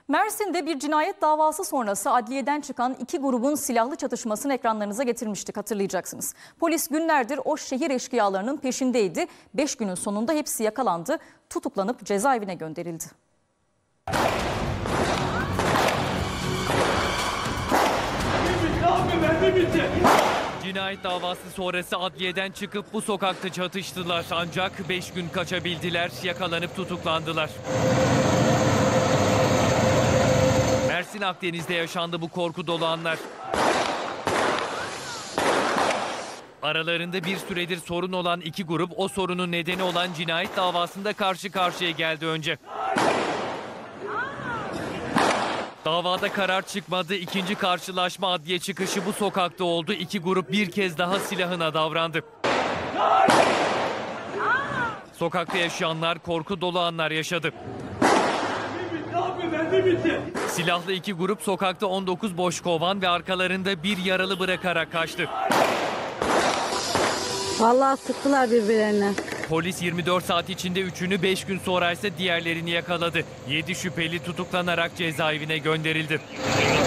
Mersin'de bir cinayet davası sonrası adliyeden çıkan iki grubun silahlı çatışmasını ekranlarınıza getirmiştik, hatırlayacaksınız. Polis günlerdir o şehir eşkıyalarının peşindeydi. 5 günün sonunda hepsi yakalandı, tutuklanıp cezaevine gönderildi. Cinayet davası sonrası adliyeden çıkıp bu sokakta çatıştılar. Ancak 5 gün kaçabildiler, yakalanıp tutuklandılar. Mersin Akdeniz'de yaşandı bu korku dolu anlar. Aralarında bir süredir sorun olan iki grup o sorunun nedeni olan cinayet davasında karşı karşıya geldi önce. Davada karar çıkmadı. İkinci karşılaşma adliye çıkışı bu sokakta oldu. İki grup bir kez daha silahına davrandı. Sokakta yaşayanlar korku dolu anlar yaşadı. Silahlı iki grup sokakta 19 boş kovan ve arkalarında bir yaralı bırakarak kaçtı. Vallahi sıktılar birbirlerine. Polis 24 saat içinde üçünü, 5 gün sonra ise diğerlerini yakaladı. 7 şüpheli tutuklanarak cezaevine gönderildi.